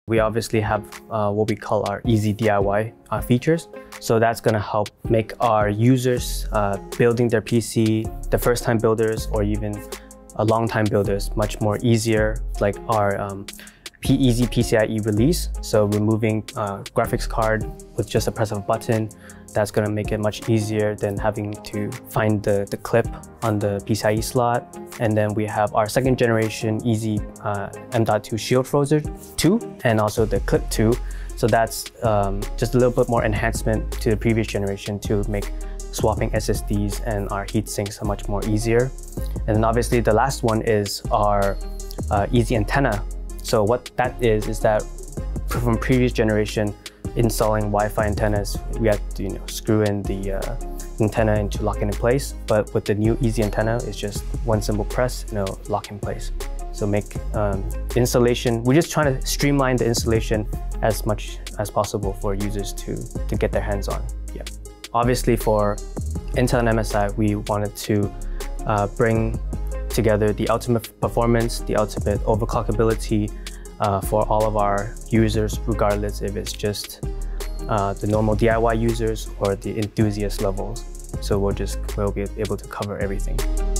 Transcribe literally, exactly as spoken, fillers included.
We obviously have uh, what we call our easy D I Y uh, features. So that's going to help make our users uh, building their P C, the first time builders or even a long time builders, much more easier, like our um, P Easy P C I E release. So removing uh, graphics card with just a press of a button, that's going to make it much easier than having to find the, the clip on the P C I E slot. And then we have our second generation Easy uh, M dot two Shield Frozer two and also the Clip two. So that's um, just a little bit more enhancement to the previous generation to make swapping S S Ds and our heat sinks much more easier. And then obviously the last one is our uh, Easy Antenna. So what that is, is that from previous generation, installing Wi-Fi antennas, we had to you know, screw in the uh, antenna and to lock it in place. But with the new Easy Antenna, it's just one simple press and it'll lock in place. So make um, installation, we're just trying to streamline the installation as much as possible for users to, to get their hands on. Yeah. Obviously for Intel and M S I, we wanted to uh, bring together the ultimate performance, the ultimate overclockability uh, for all of our users, regardless if it's just uh, the normal D I Y users or the enthusiast levels. So we'll just we'll be able to cover everything.